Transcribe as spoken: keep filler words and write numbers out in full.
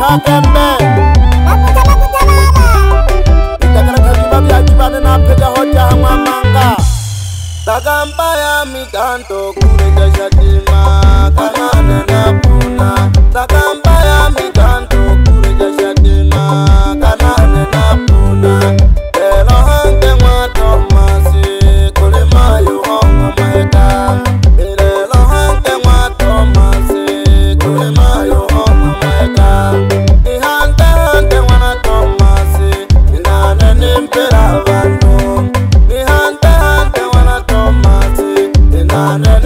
Bakembe Itakara kajiba bia jibane na peja hoja hama manga Takamba ya mikanto kureja shatima Kanane na puna Takamba ya mikanto kureja shatima Kanane na puna Elo hante mwa Tomasi Kule mayo honga maeka Elo hante mwa Tomasi Kule mayo honga maeka Ni hante hante wana Tomasi Inane nimpera vandu Ni hante hante wana Tomasi Inane